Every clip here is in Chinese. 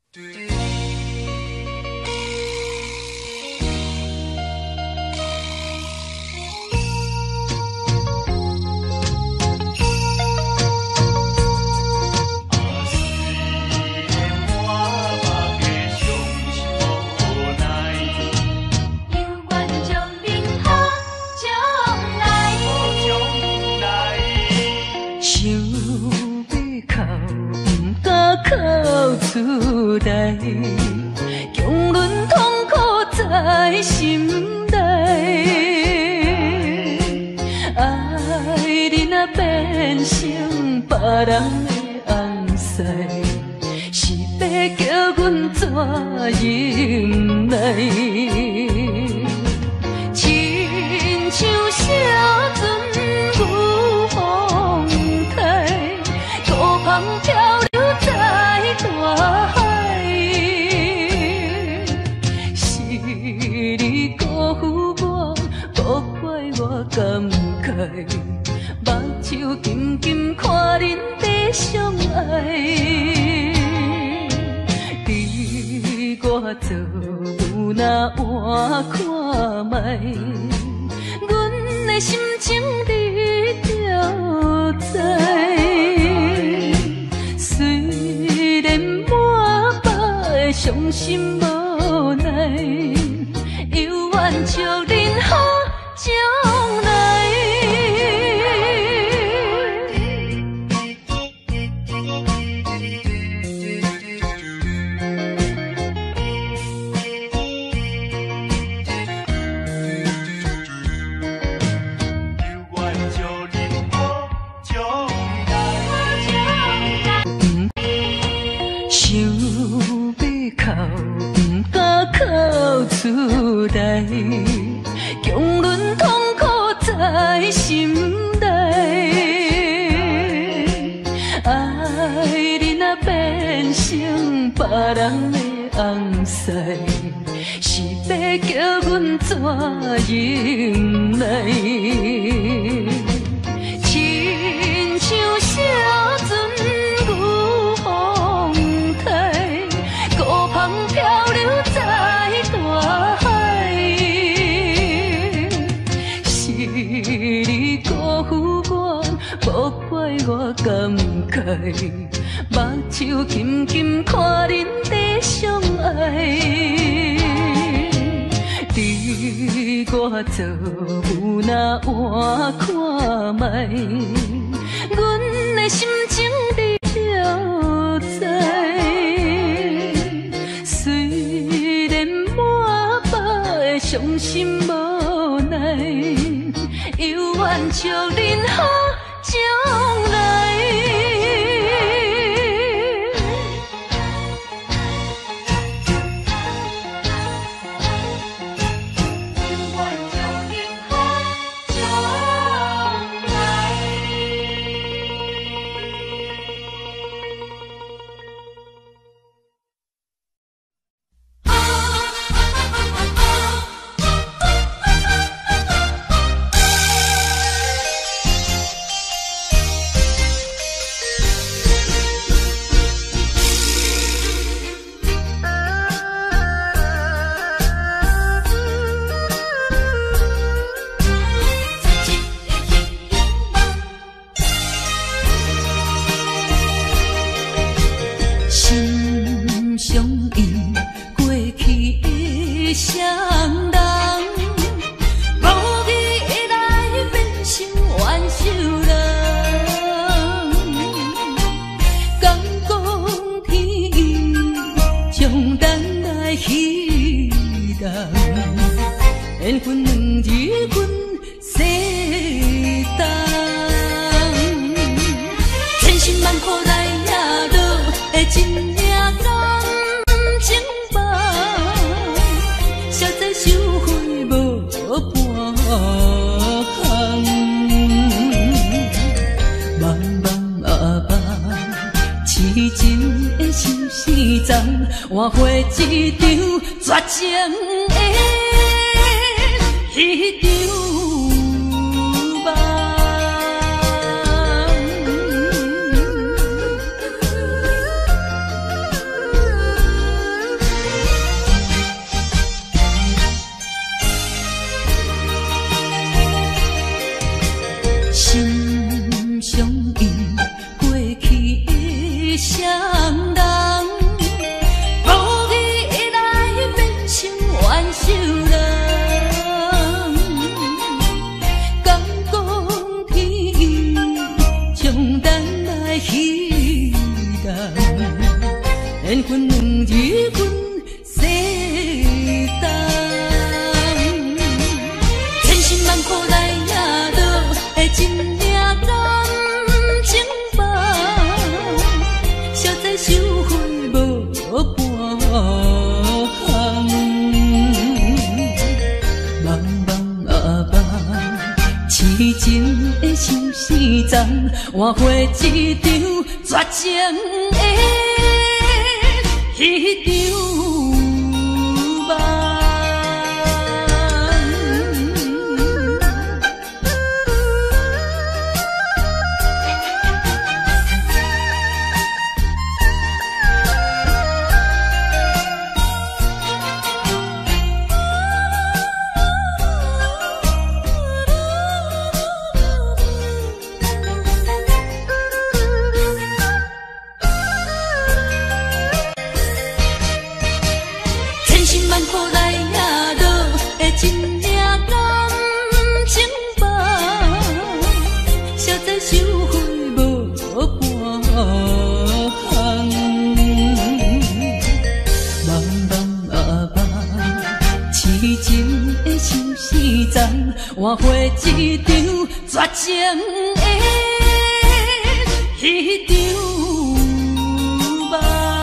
强忍痛苦在心内，爱你若变成别人的红婿，是要叫阮怎忍耐？亲像小船无风台，孤帆漂流在大海。你辜负我，无怪我感慨，目睭紧紧看恁在相爱。你我做有哪换看卖，阮的心情你着知。虽然满腹的伤心无奈。犹原祝恁好将来。想要哭，不敢哭出来，强忍痛苦在心内。爱你若变成别人的红婿，是要叫阮怎忍耐？亲像小船有风台，孤帆漂流在大海。是你辜负我，无怪我感慨，目睭紧紧看恁在相爱。你我做有哪换看卖，阮的心情你着知。虽然满腹的伤心无奈，犹原祝恁好将来。缘分两字阮世当，千辛万苦来也落的一命感情梦，实在收回无半项。茫茫啊茫，痴情的心事重，换回一场绝情的。一场梦， 缘分两日分世间，千辛万苦来也落的真命感情吧，实在收回无半项。茫茫啊茫，痴情的心事重，换回一场绝情的迄场梦。真命感情吧，实在收回无半项。茫茫啊茫，痴情的心事重，换回一场绝情的迄场梦。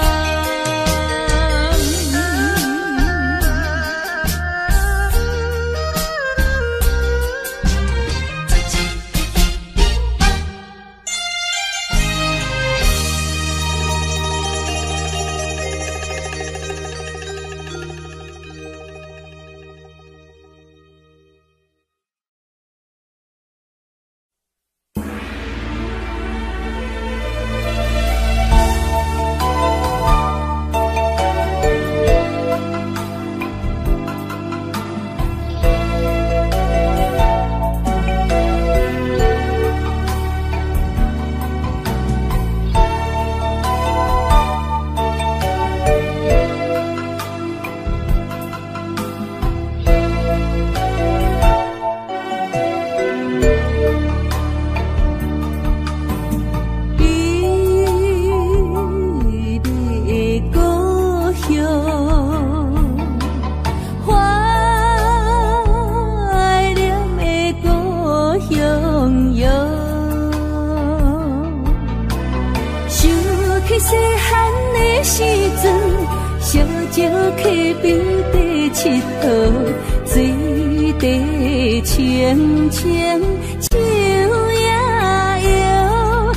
清清秋也摇，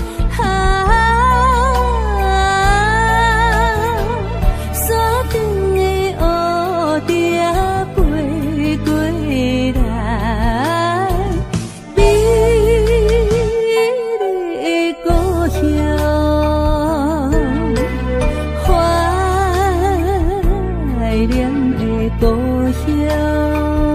山顶的乌蝶飞过来，美丽的故乡，怀念的故乡。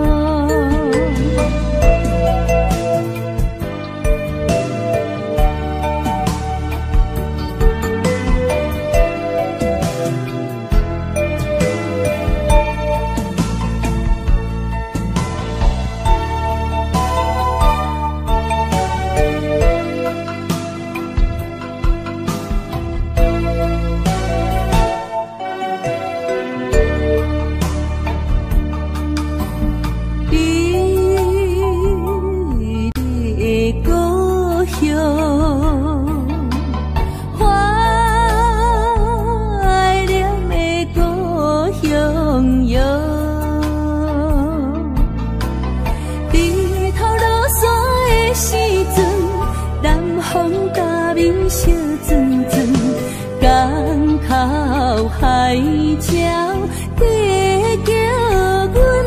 海鸟在叫阮，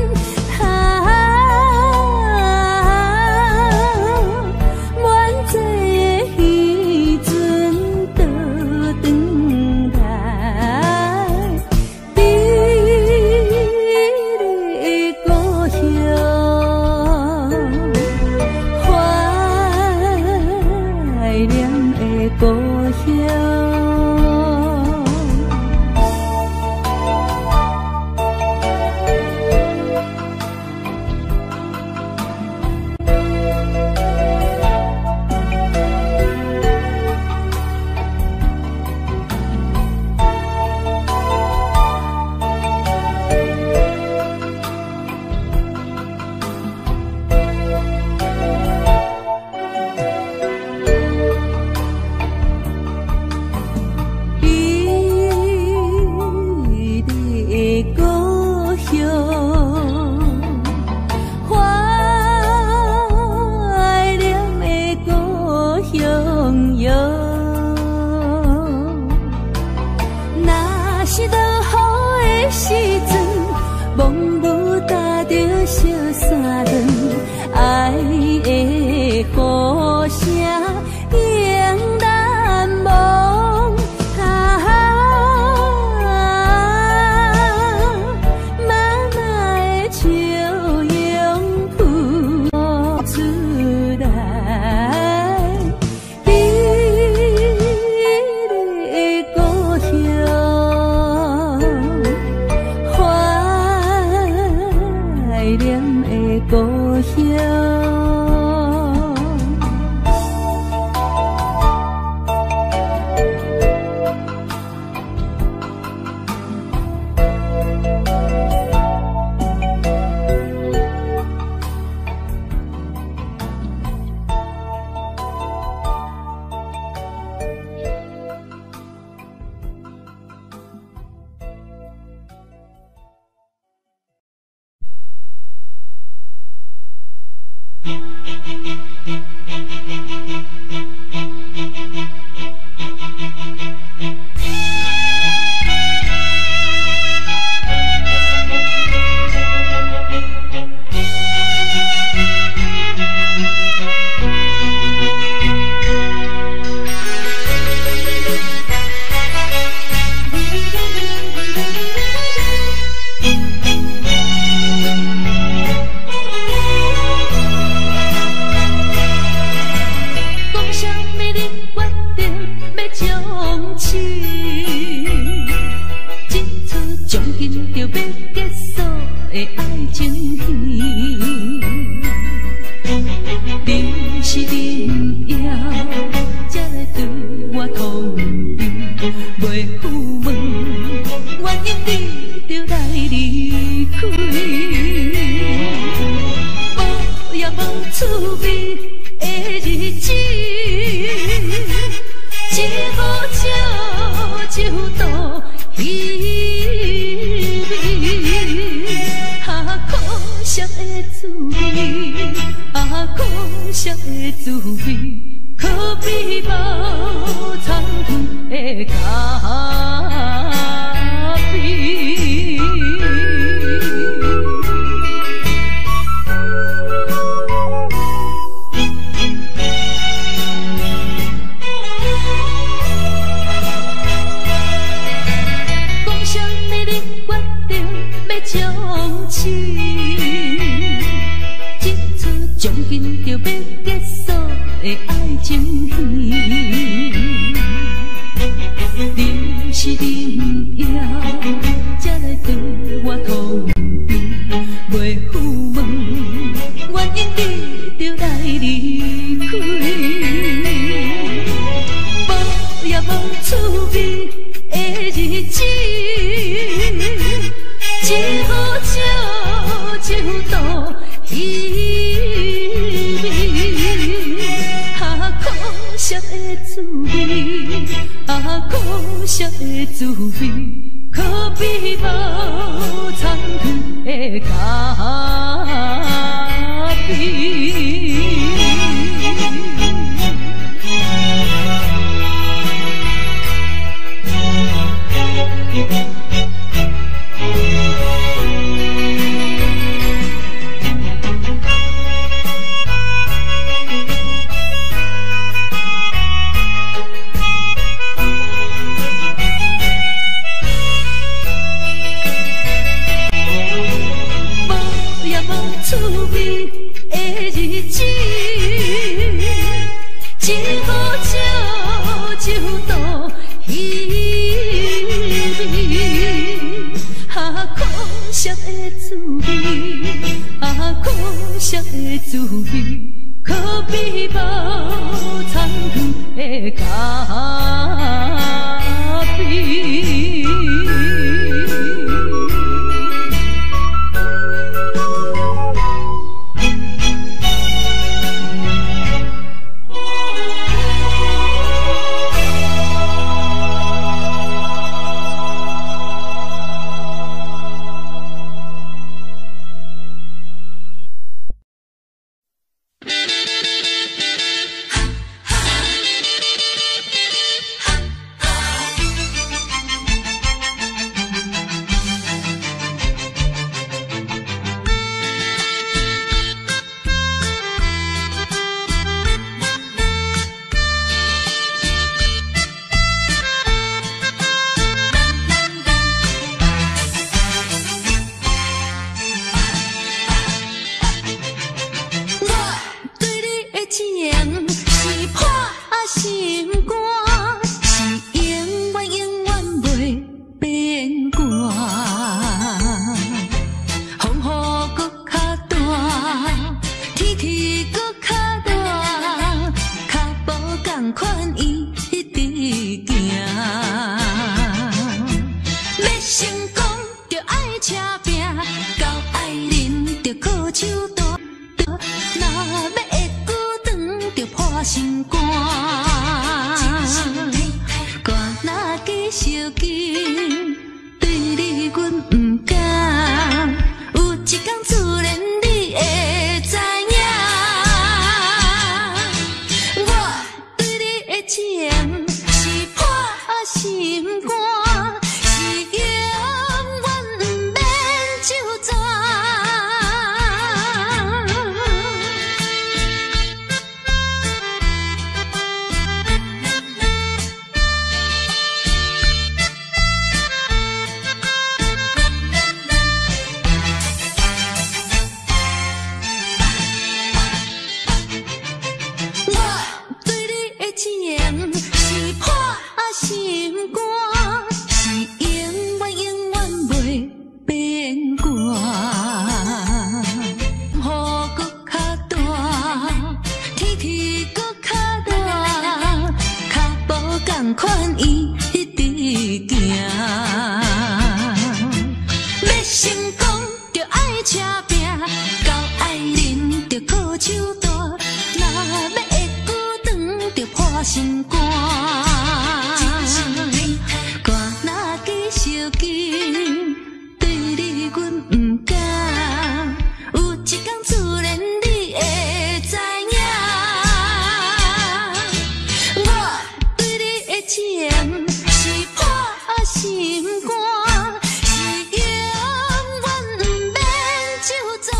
满载的渔船倒转来，美丽的故乡，怀念的故乡。 是落雨的时阵，蒙雾搭着小伞轮，爱的呼声永难忘。妈妈的笑容浮出来，美丽的故乡，怀念的故乡。 受尽，对你阮不敢，有一天自然你会知影。我对你的情是破心肝，是永远不免就全。款伊一直行，要成功就爱吃拼，到爱人就靠手大，若要会久长就破心肝。肝若记受尽，对你阮不敢，有一天自然你会知影。情是破心肝，是永远不免就全。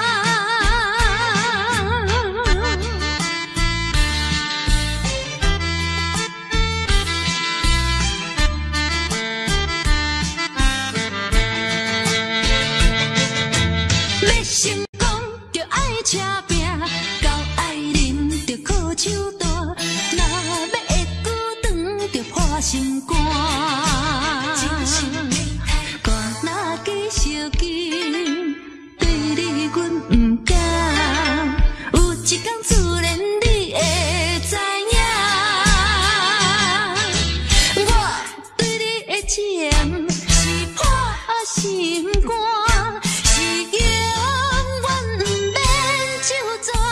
要成功就爱吃拼，到爱人就靠手大，若要就破心肝，肝若记受尽，对你阮不敢，有一天自然你会知影。我对你的情是破心肝，是永远不免就全。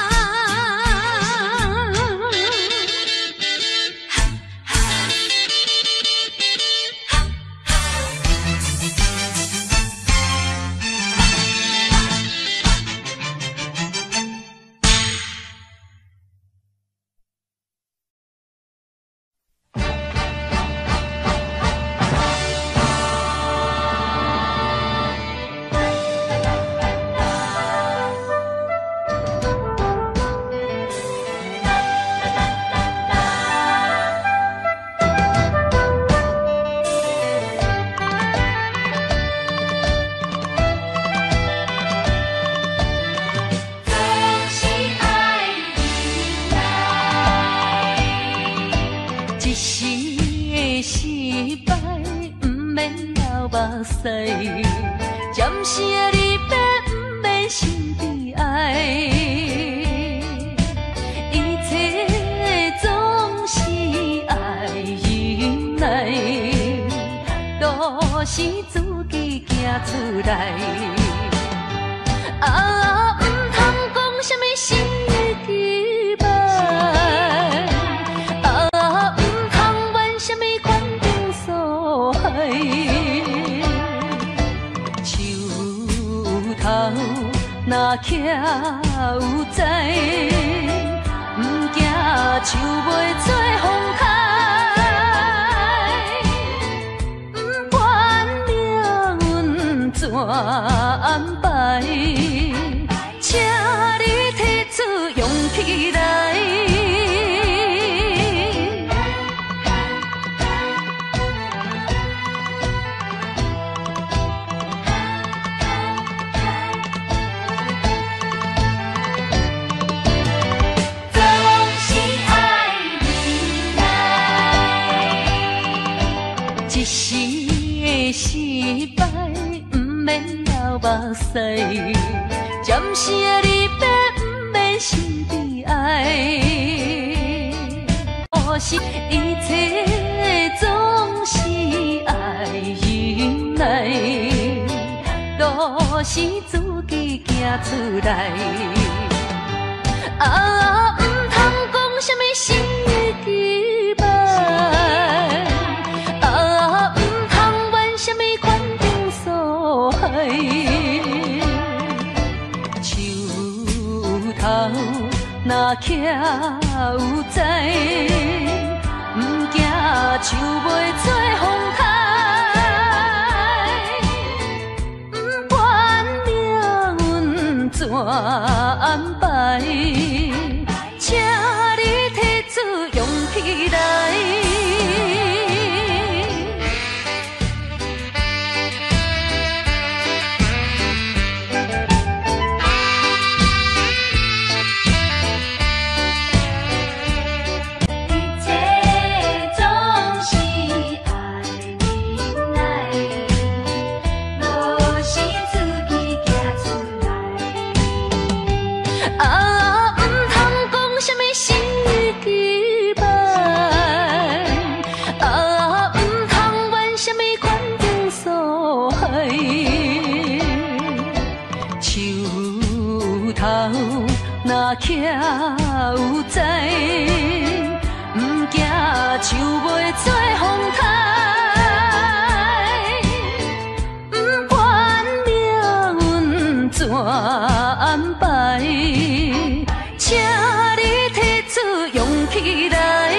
暂时的离别，不免心悲哀，一切总是爱忍耐，都是自己行出来。啊，不通讲什么心期盼，啊，不通怨什么款定所害。头若徛有在，不惊树袂做风台，不管命运怎安排，请你提出勇气来。一时的失败，不免流目屎；暂时的离别，不免心悲哀。可是一切总是爱忍耐，都是自己行出来。啊，不通讲什么心期盼。 若徛有在，毋惊树袂做风台。不管命运怎安排，请你提出勇气来。若徛有在，毋惊树袂做风台。不管命运怎安排，请你提出勇气来。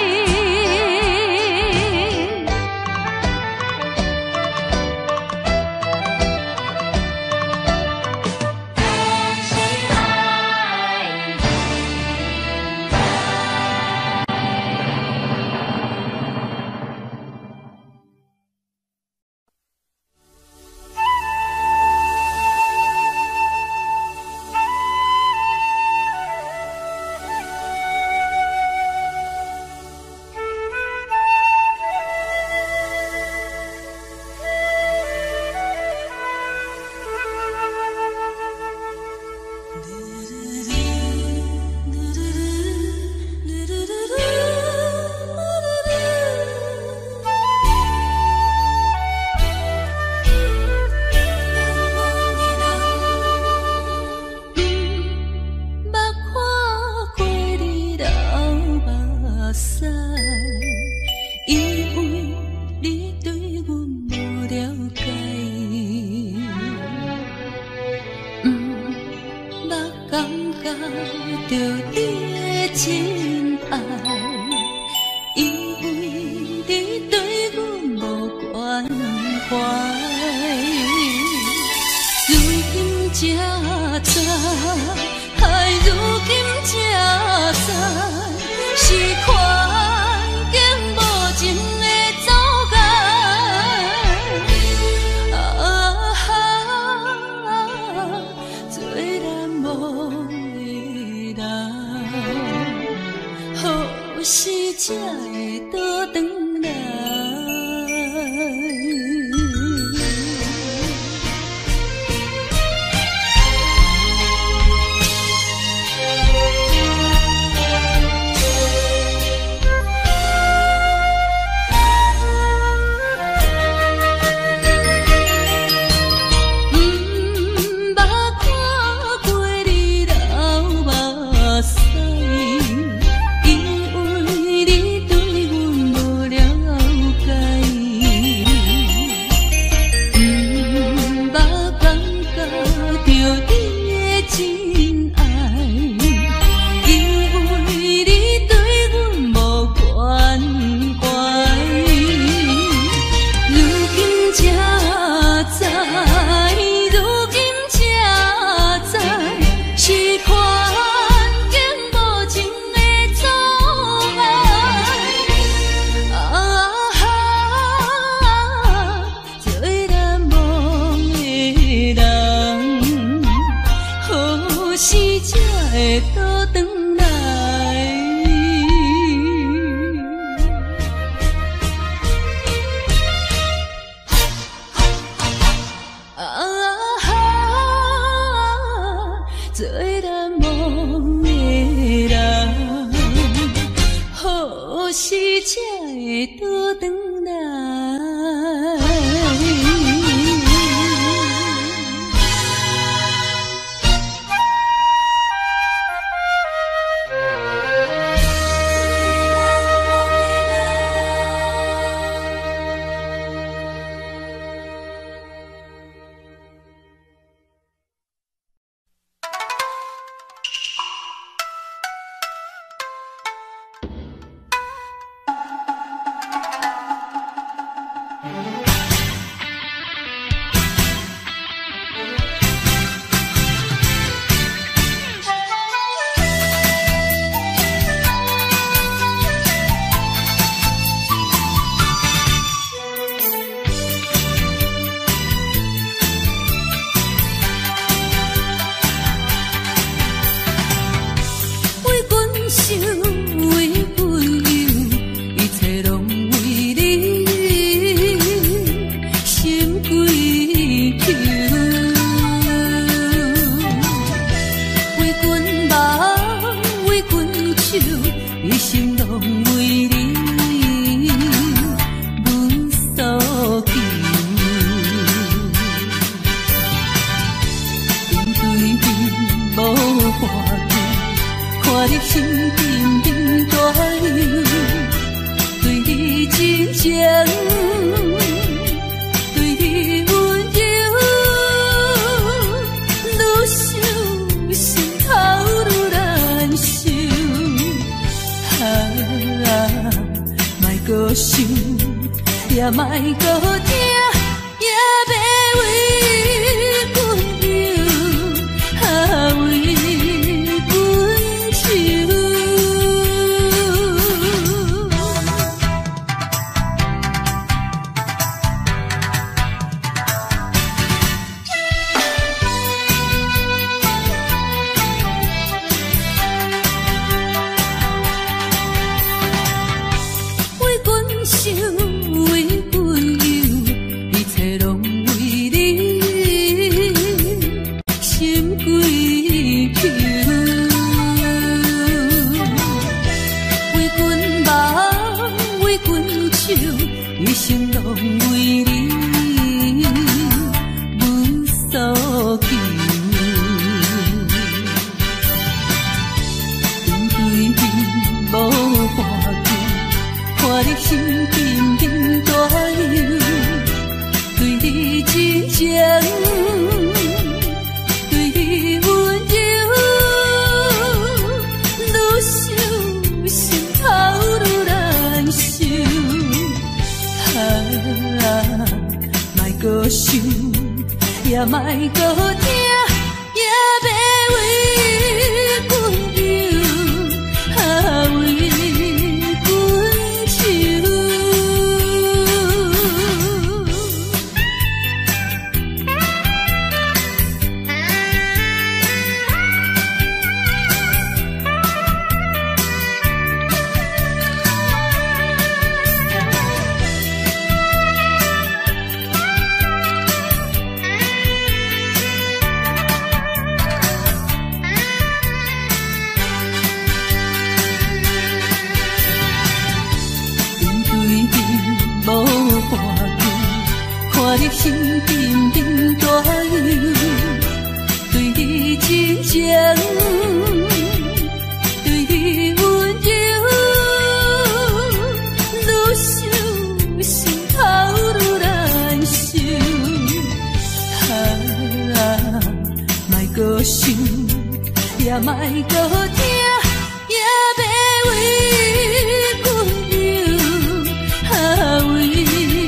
时才会倒转来。 搁想，也莫搁听，也别为阮忧，啊为阮愁。一生拢为你无所求，面对面无半句，看你心紧紧大忧，对你真情，对你温柔，愈想心头愈难受。莫搁想，也莫搁听，也别为阮忧，啊为阮愁。看你心紧紧大忧，对你真情，对你温柔，愈想心头愈难受。莫搁想，也莫搁听，也别为阮忧，啊为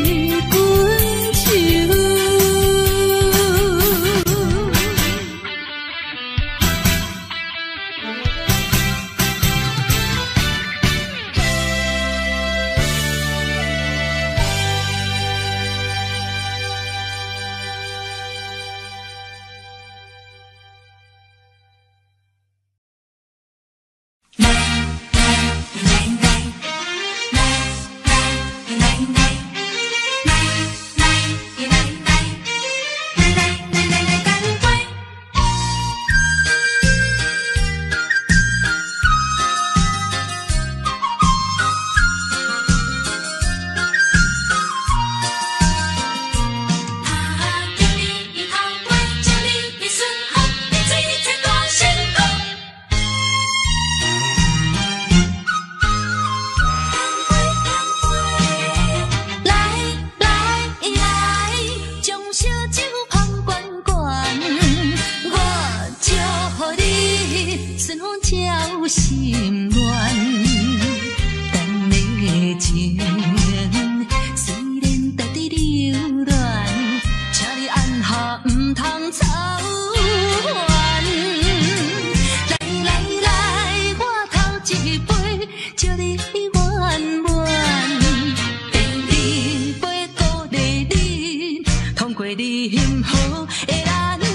心乱，等你情虽然在伫流乱，请你按下唔通操烦。来来来，我头一杯，祝你圆满。第二杯鼓励你，通过你幸福的难关。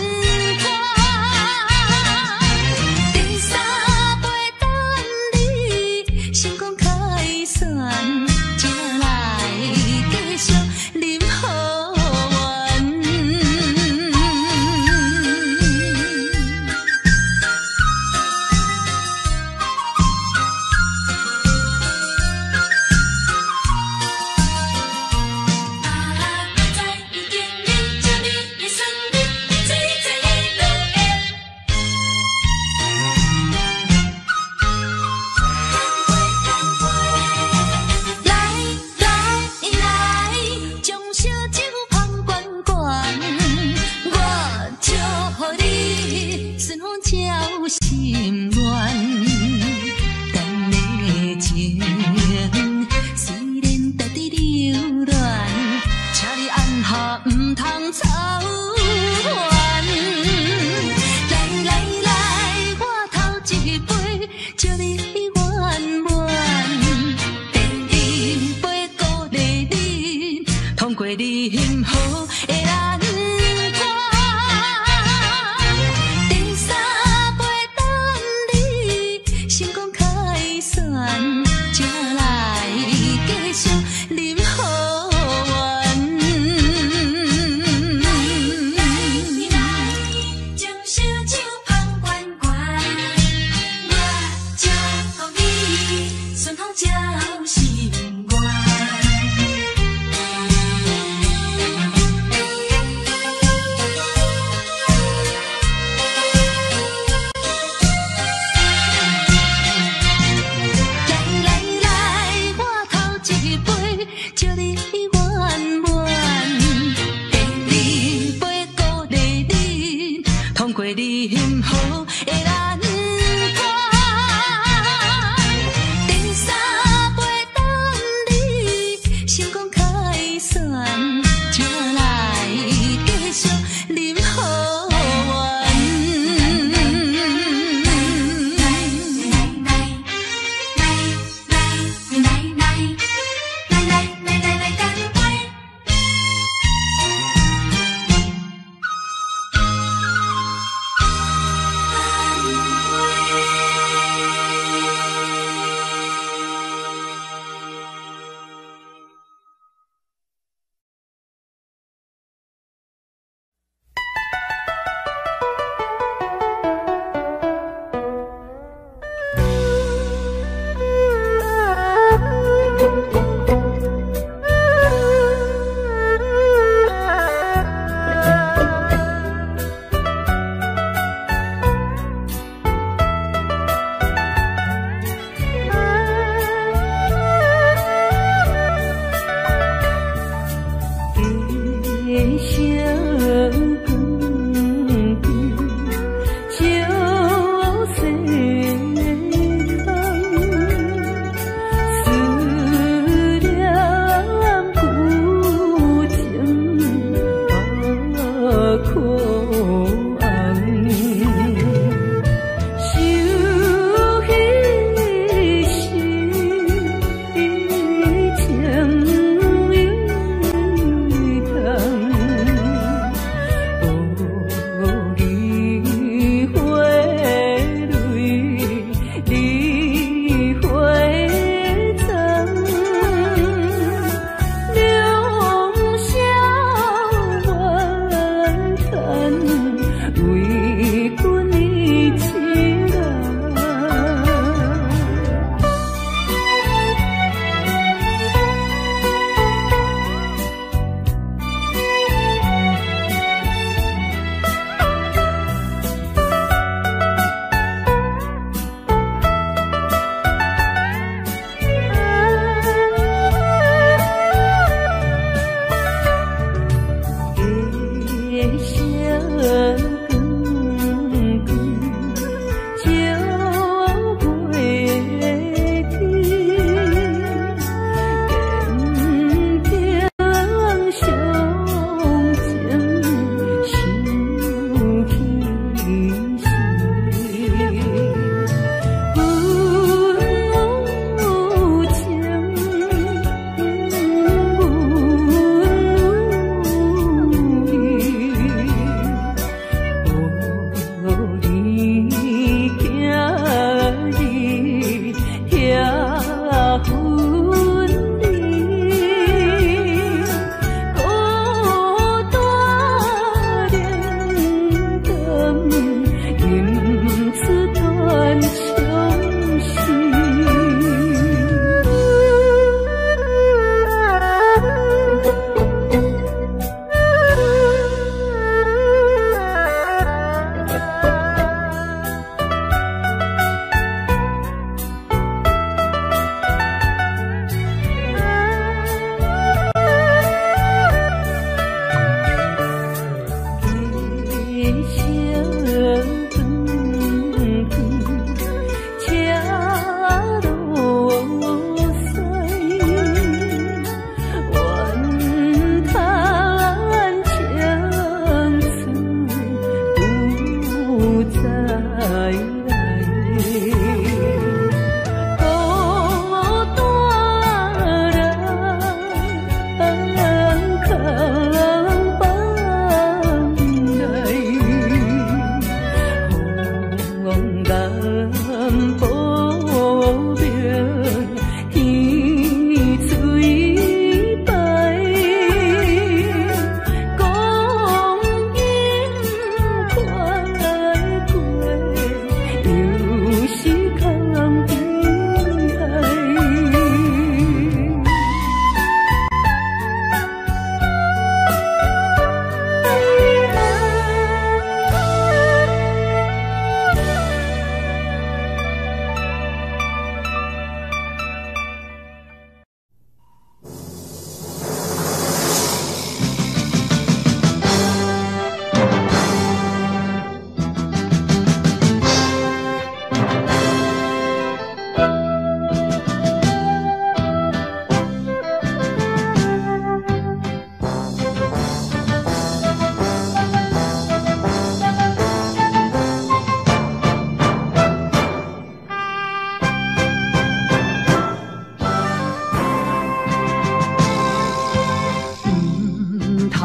毋通操烦。来来来，我头一杯，祝你圆满。第二杯鼓励你，通过你幸福的难关。第三杯等你成功开选，才来继续饮好运。将烧酒捧罐罐，我祝福你顺风照心愿。来来来，我头一杯，祝你圆满。第二杯鼓励你，通过你幸福的难关。第三杯等你成功开选，才来继续饮好运。来干杯！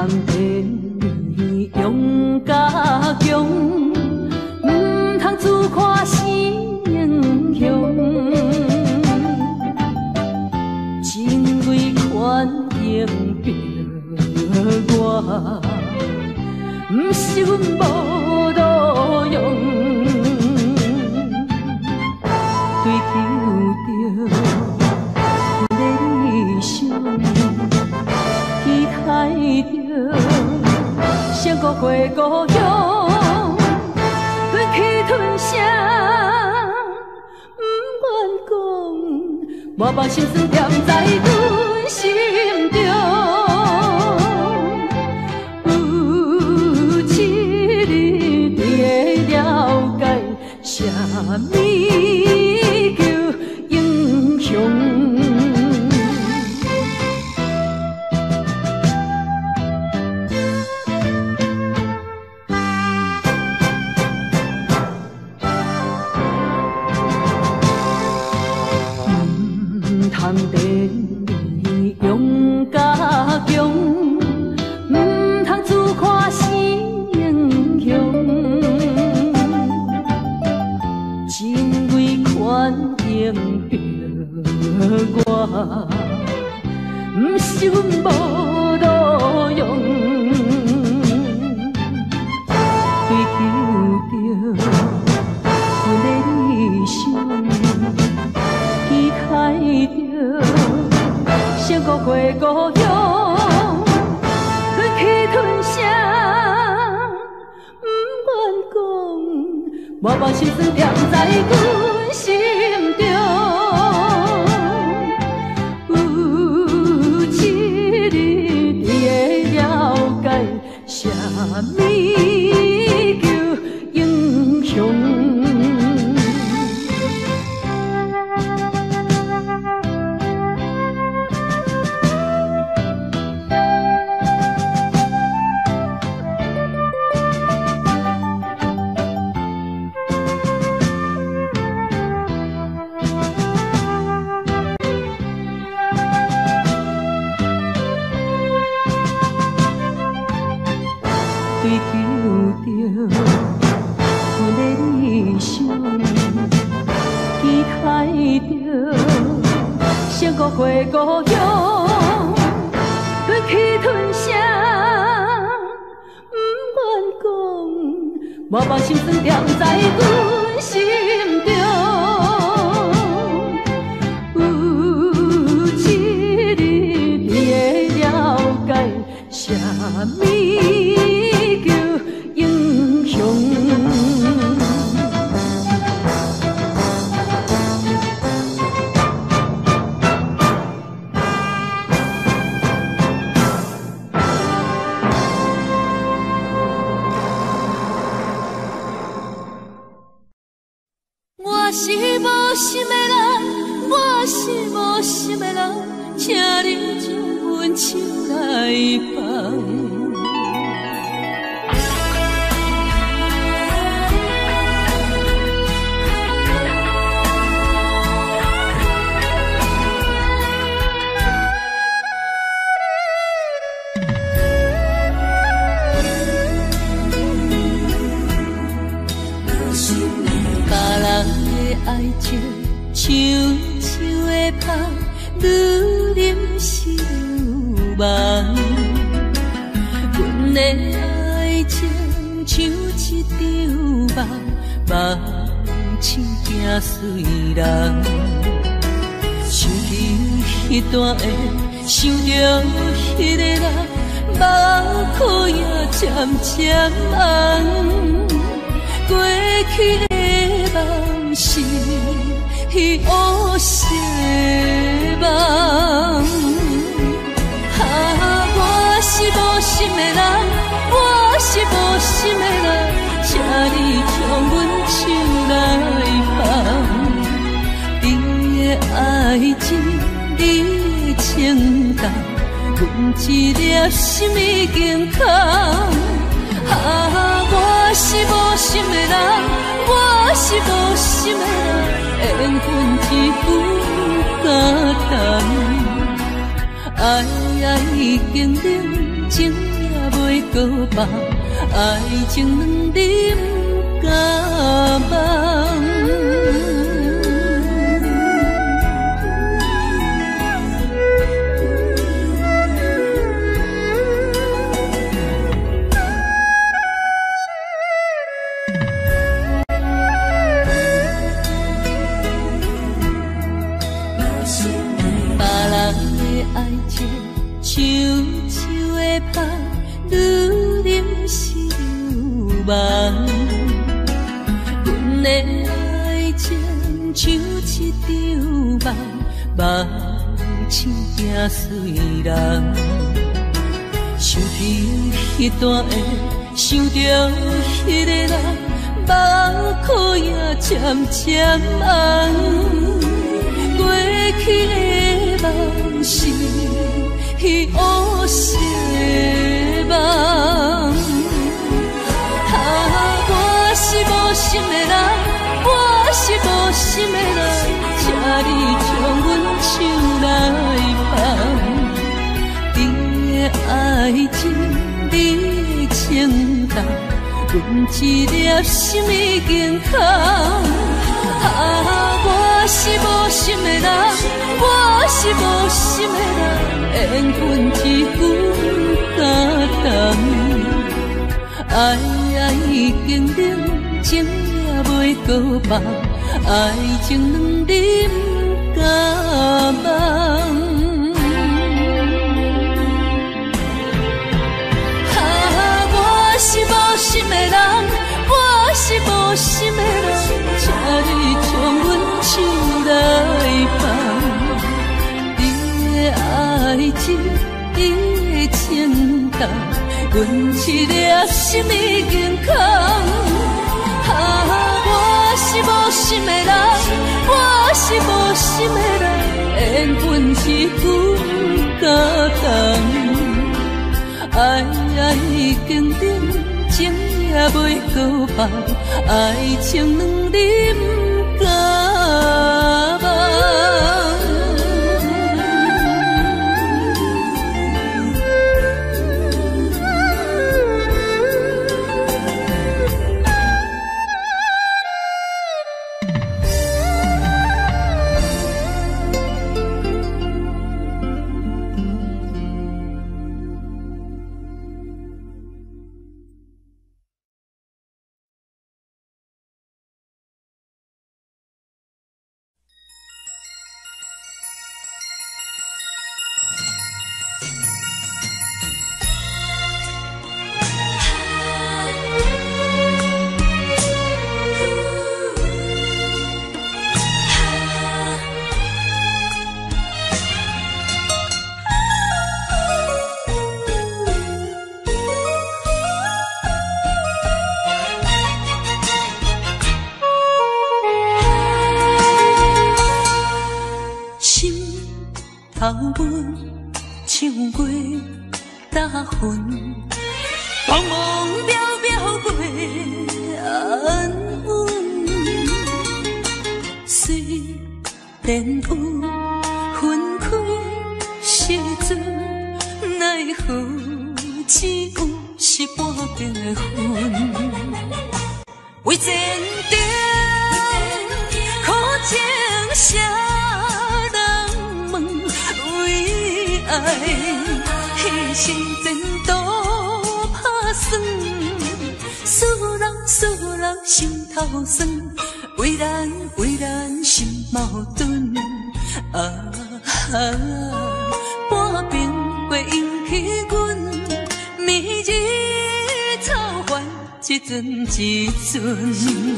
通地用甲强，唔通自看成雄。情为权应着我，唔是阮无路用。追求着理想，期待着闪过过故乡，吞去吞声，不愿讲，满腹心酸踮在阮心中。有一日你会了解，啥物叫英雄。通地用甲强，唔通自看成雄。情为权应着我，唔是阮无路用。追求着阮的理想，期待着闪过过故乡，吞去吞声，不愿讲，满腹心酸踮在阮心中。有一日你会了解，啥物叫英雄。追求着阮的理想，期待着闪过过故乡，吞去吞声，不愿讲，满腹心酸踮在阮心中。有一日你会了解，啥物叫英雄。我是无心的人，我是无心的人，请你将阮手来放。爱情像树的芳，愈淋是愈梦。阮的爱情像一场梦，梦醒惊碎人。想起迄段的，想着迄个人，目眶也渐渐红。过去的梦是乌色梦，我是无心的人，我是无心的人，请你将阮手来放。你的爱情，你的情感，阮一粒心已经空。我是无心的人，我是无心的人，缘分只有简单。爱已经冷，情也搁放，爱情两人甲梦。爱情像树的香，愈啉是愈梦。阮的爱情像一场梦，梦醒惊碎人。想起彼段的，想着彼个人，目眶也渐渐红。过去的梦是乌色的梦，我是无心的人，我是无心的人，请你将阮手来放。你的爱情，你的情重，阮一粒心已经空。我是无心的人，我是无心的人，缘分一句感动。爱已经冷，情也袂搁放，爱情两人甲梦。我是无心的人，我是无心的人，请你将阮手来放。你的爱情，你的情重，阮一粒心已经空。我是无心的人，我是无心的人，缘分一句感动。爱已经冷，情也袂搁放，爱情两人甲梦。头阮唱过大云，茫茫渺渺过安稳。虽然有分开时阵，奈何只有是半边的云。为前程苦情谁人问？为爱牺牲前途打算，思人心头酸，为咱心矛盾。半边过引起阮暝日操烦，一阵一阵。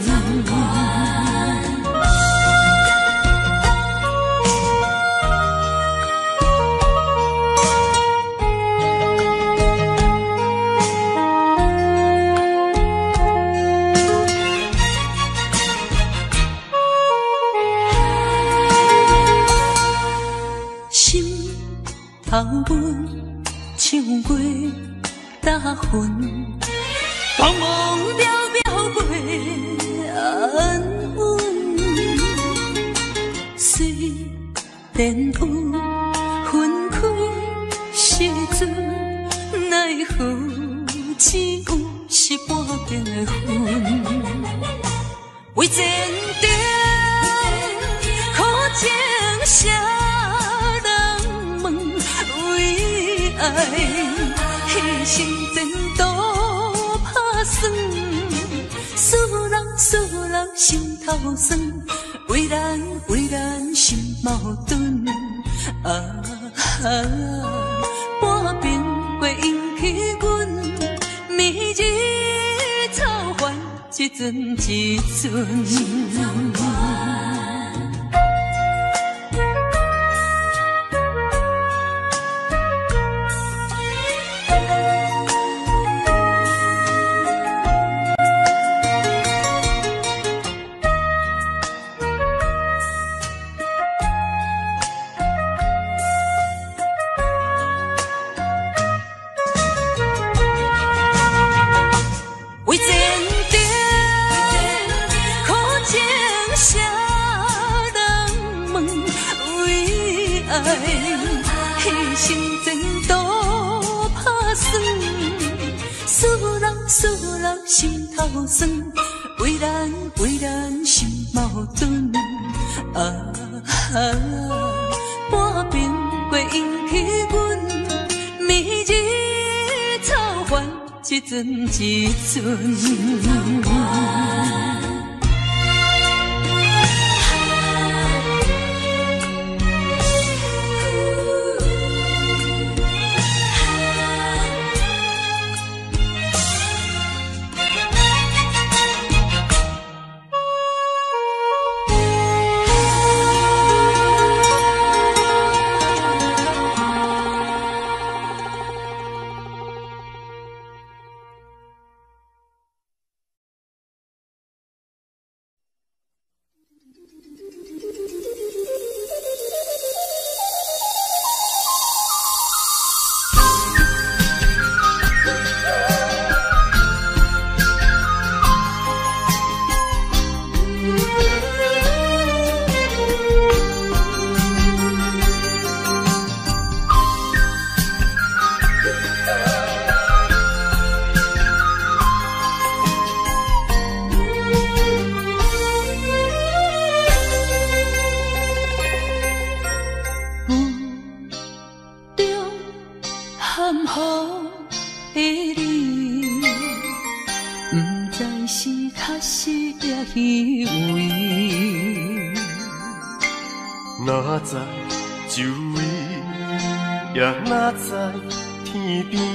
头阮唱过大云，茫茫渺渺过安稳。虽然有分开时阵，奈何只有是半边的云。为前程苦情谁人问？为爱牺牲前途打算，使人心头酸，为咱心矛盾。半边过引起阮暝日操烦，一阵一阵。牺牲前途打算，使人心头酸，为咱心矛盾。半边过引起阮暝日操烦，一阵一阵。 哪知周围，也哪知天边，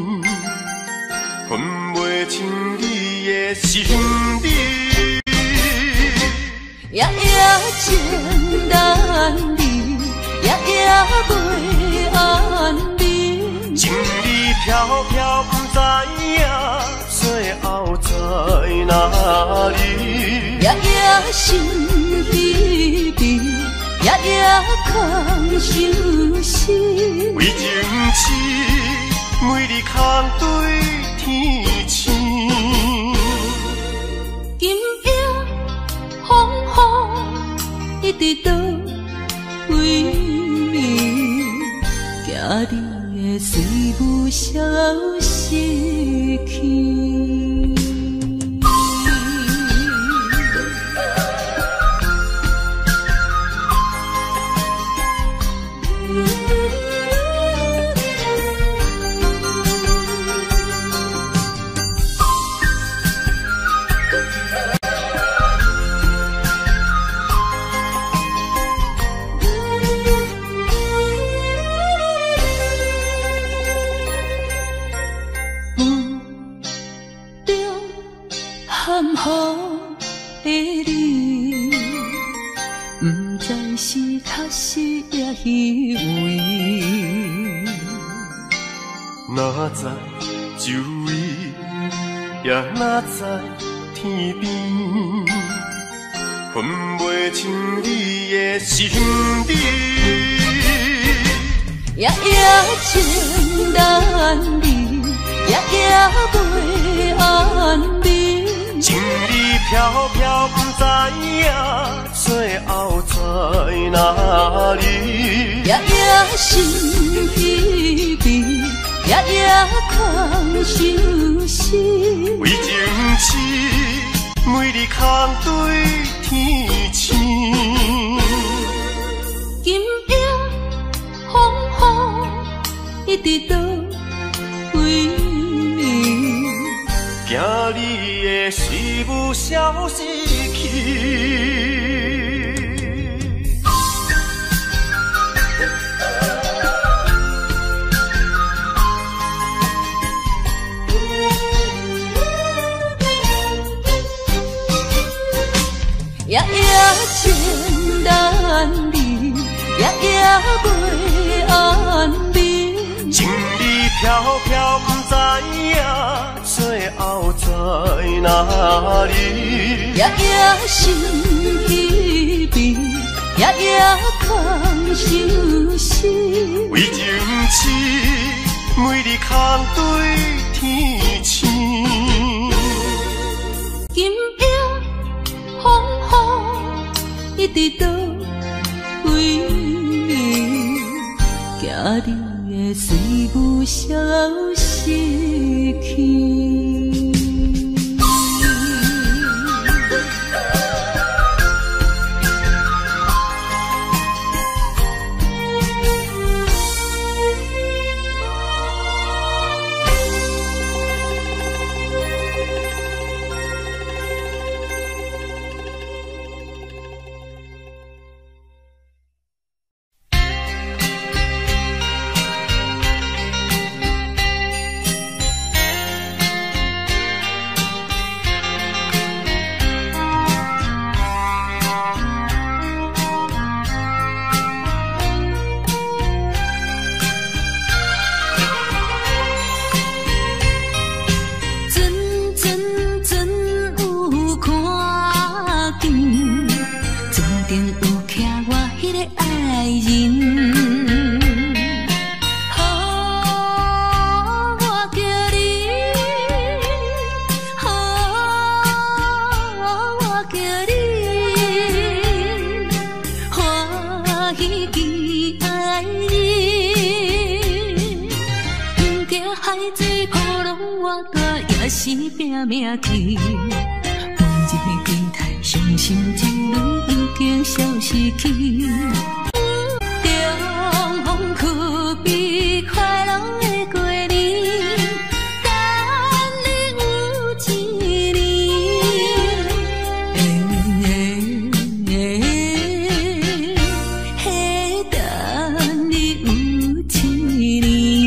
分袂清你的心理。 夜情难离，夜袂安眠。 情意飘飘，不知影最后在哪里。 夜心悲悲。夜空相思， 为情痴，每日空对天星。 今夜风雨一直倒位，惊你的随无消息去。含雨的你，不知是确实也虚伪。 哪知周围，也哪知天边，分袂清你的心理。 夜情难离，夜袂安眠。 情意飘飘，不知影最后在哪里。 夜心悲悲，夜空相对天星。 今夜风雨一直倒位， 惊你的随舞消失去。 夜夜情难离，夜夜袂安眠。 情意飘飘，不知影最后在哪里。 夜夜心稀微，夜夜空相思。 为情痴，每日空对天星。 今夜风雨一直倒位，惊你的随舞消失去。拼命去，每日期待伤心之泪已经消失去。重逢可比快乐的过年，等你有一年，嘿，等你有一年。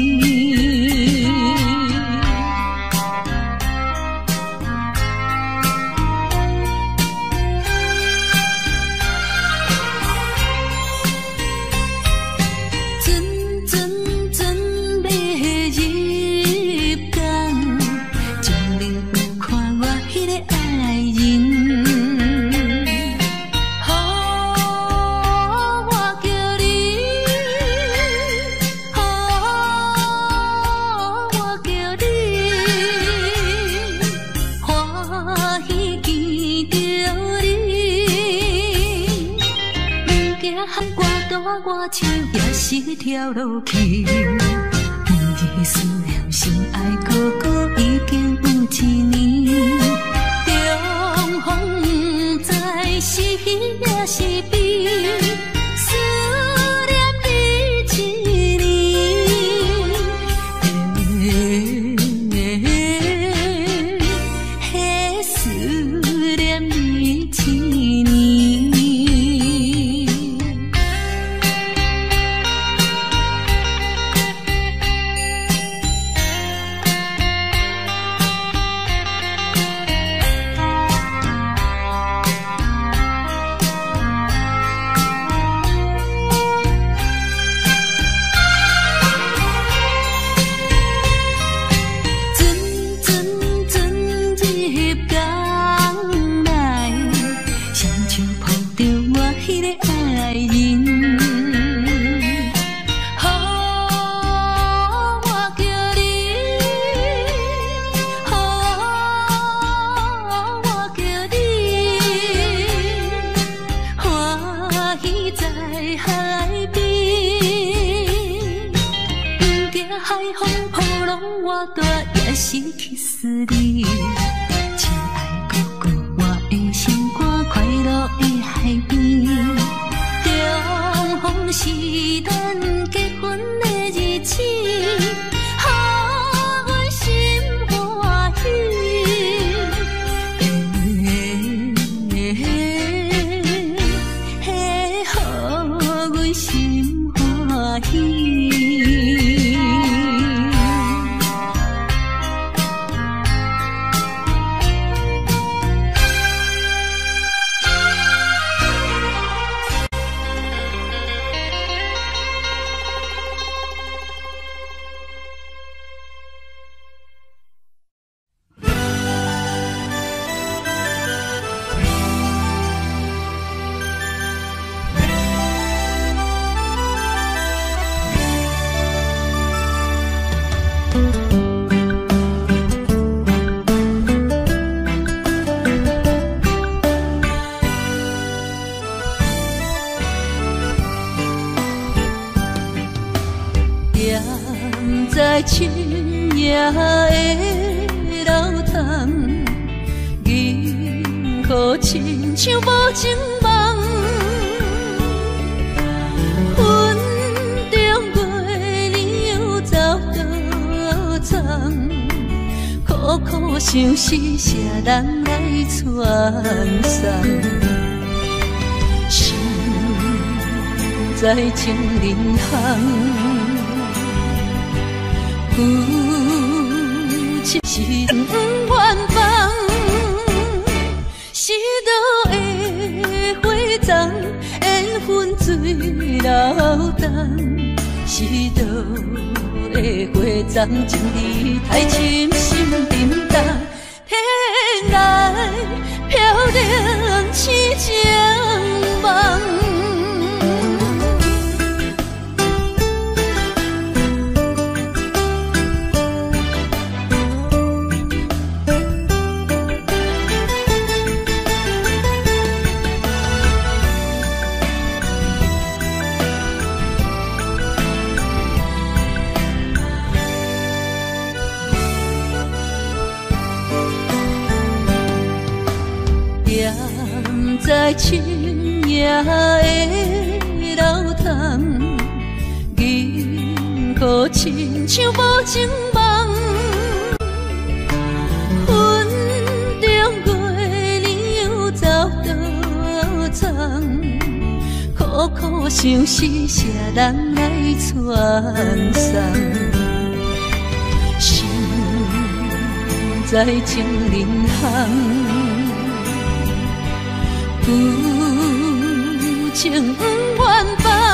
我唱也是跳落去，每日思念心爱哥哥已经有一年，重逢不知是喜也是悲，思念你一年，嘿，思念你一年。也是去死你，亲爱哥哥，我的心在深夜的楼堂，银河亲像无情梦。云中月亮又走倒藏，苦苦相思谁人来传送？心在情人行。夫妻是远方，是倒的花丛，缘分水流动。是倒的花丛，情义太深，心沉重。天涯飘零痴情梦。在深夜的楼堂，银河亲像无情梦。云中月亮又走倒藏，苦苦相思谁人来传送？心在情人行。夫情远方，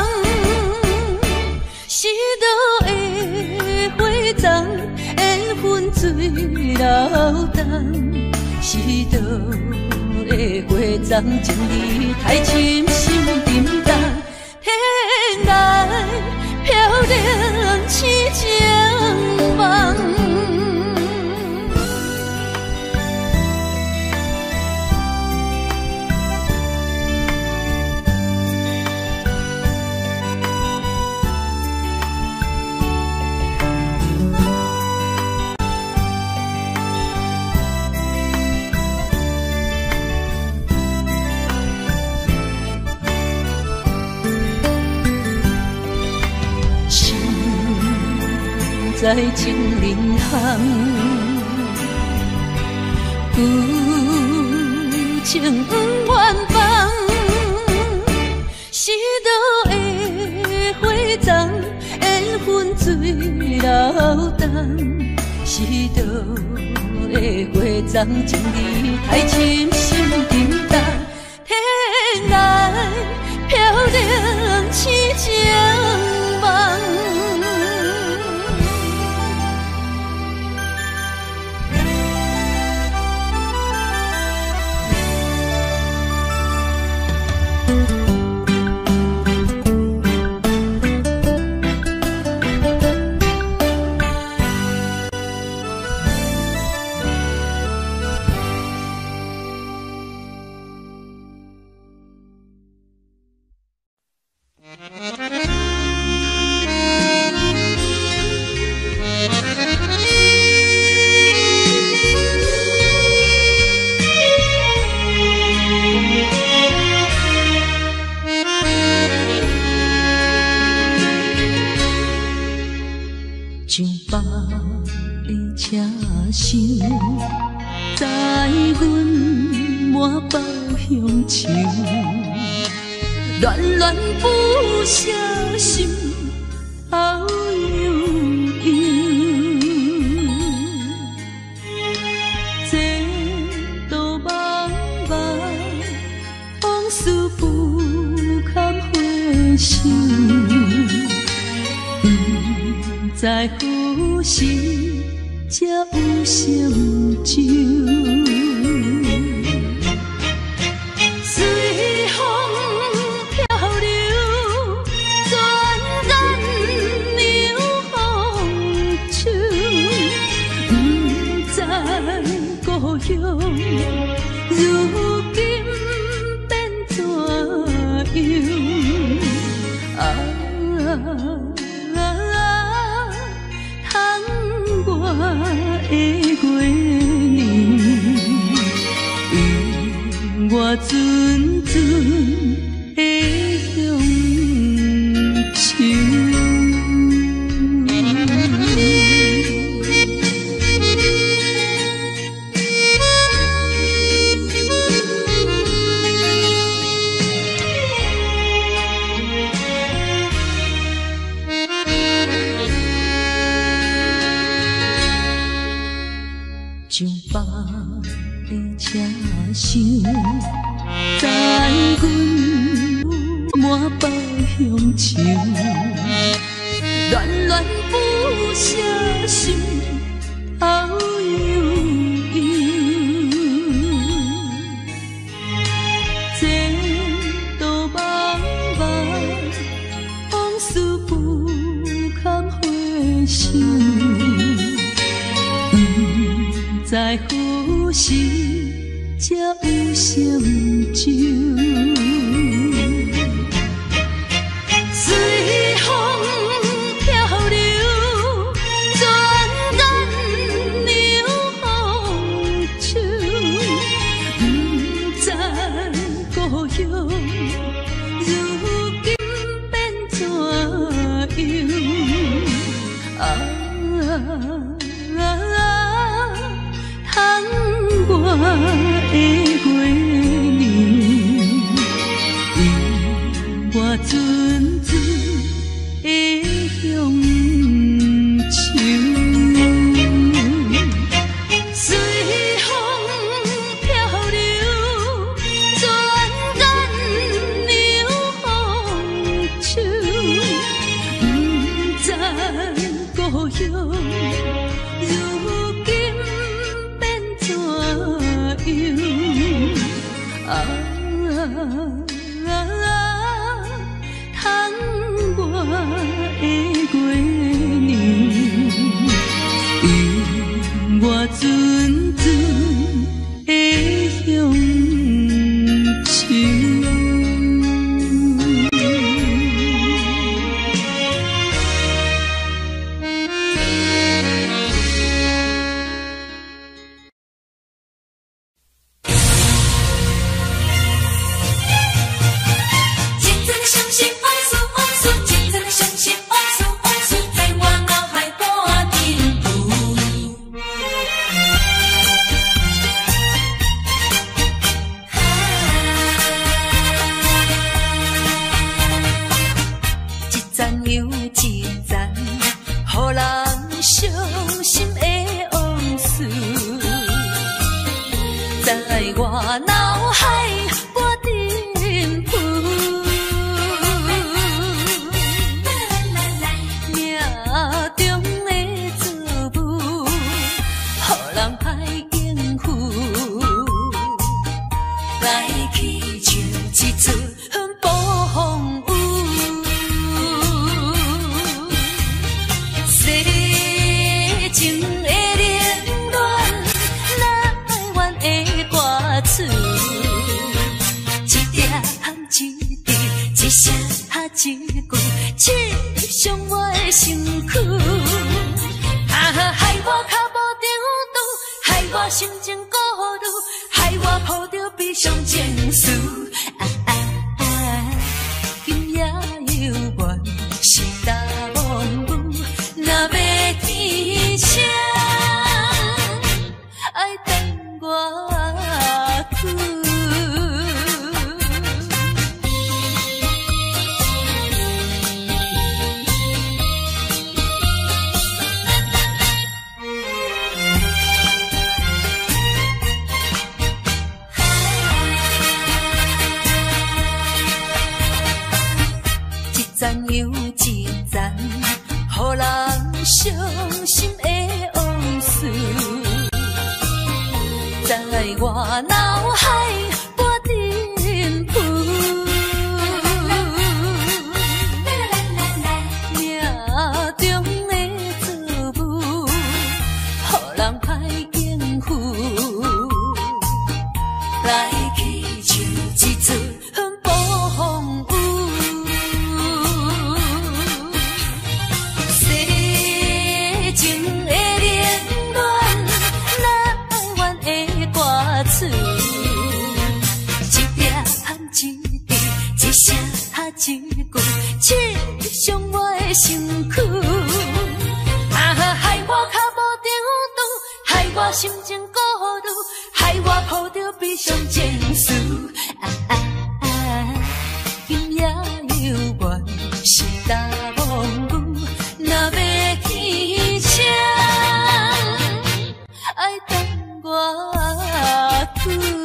是倒的花丛，缘分水流动。是倒的花丛，情义太深，心沉重。天涯飘零痴情梦。在情人行，夫情远方，是倒的花丛，缘分水流动。是倒的花丛，情义太深，心沉重。天涯飘零痴情梦。在阮满包乡愁，恋恋不舍心头悠悠。这道茫茫往事不堪回首，不知何时才有成就。如今变怎样？通的月年，为我阵阵的乡愁。上北的车厢，等阮满北乡愁，恋恋不舍心后悠悠。前途茫茫，往事不堪回首。在何时才有成就？随风漂流，转眼流风手，不知故乡如今变怎样？窗外的月年，为我阵阵的乡愁。随风漂流，转眼流风手，不知故乡如今变怎样？窗外的月年，为我阵阵的乡愁。又一站，予人伤心的往事，在我脑海不停浮。命中的错误，予人歹应付，来去像一出暴风雨。情的冷暖，哪会怨的歌词？一点一滴，一声一句，刺伤我的身躯。害我脚无着路，害我心情孤独，害我抱着悲伤情绪。今夜犹原是大梦雨，若要天声，爱等我去。一站又一站，予人伤心的往事，在我脑海不停浮。命中的错误，予人歹应付，来去像一出暴风雨。情的冷我心情孤独，害我抱着悲伤情绪。今夜犹原是大梦句，若要天星，爱等我久。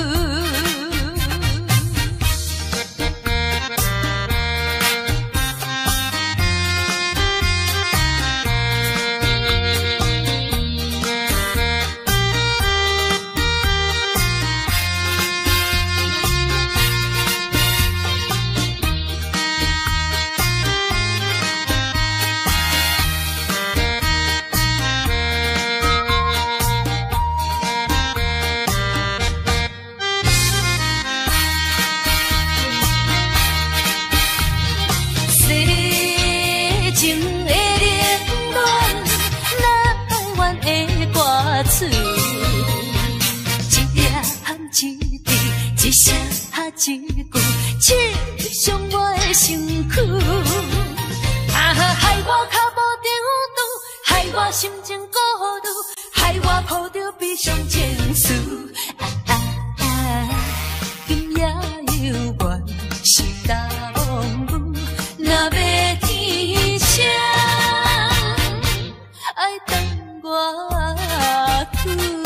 一声一句，刺伤我的身躯。害我脚步中途，害我心情孤独，害我抱着悲伤情绪。今夜犹原是大梦句，若要天星，爱等我久。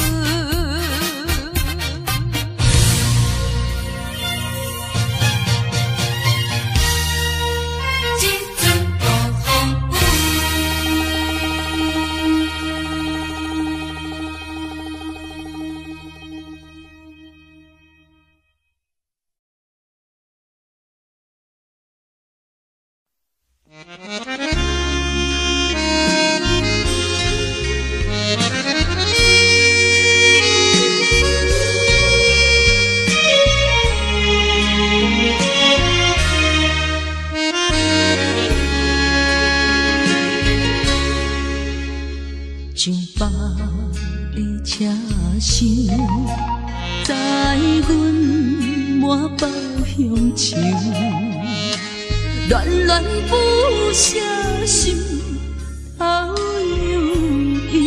上北的车厢，载阮满北乡愁，恋恋不舍心头悠悠。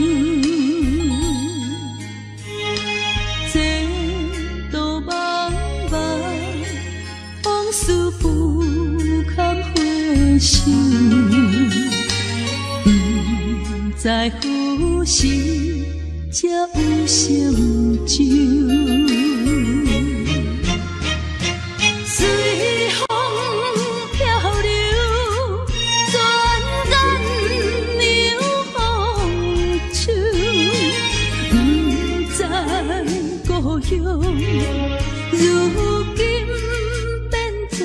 这道茫茫往事不堪回首。在何时才有成就？随风漂流，转眼流风手。不知故乡如今变怎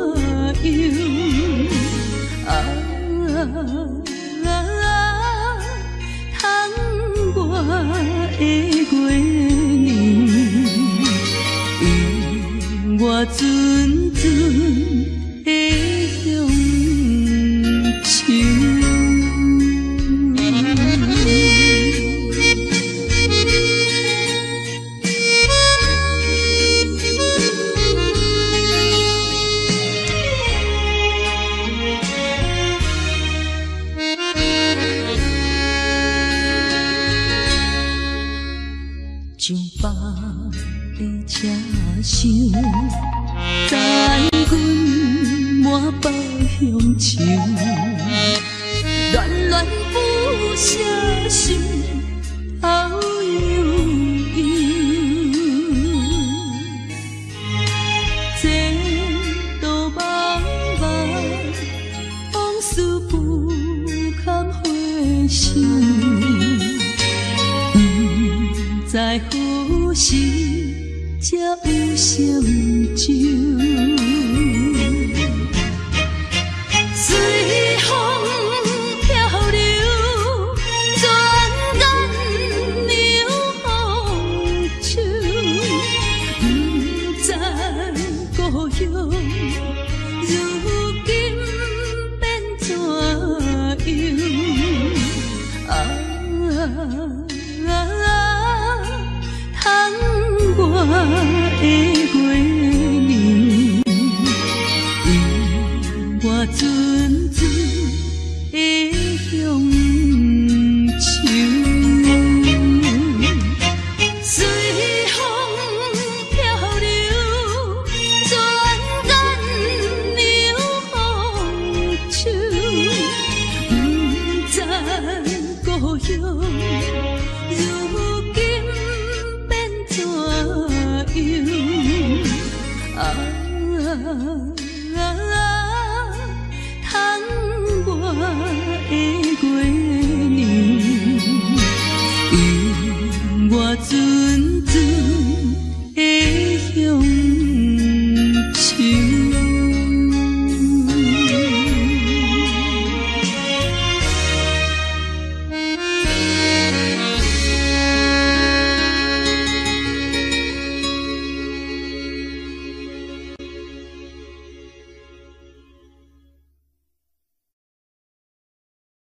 样？我的月娘，永我阵阵的乡愁。上北的车厢，载阮满北乡愁，恋恋不舍心头悠悠。这道茫茫往事不堪回首。在何时才有成就？随风漂流，转眼流风手。不知故乡如今变怎样？我的月娘，永我阵阵的乡愁。 我阵阵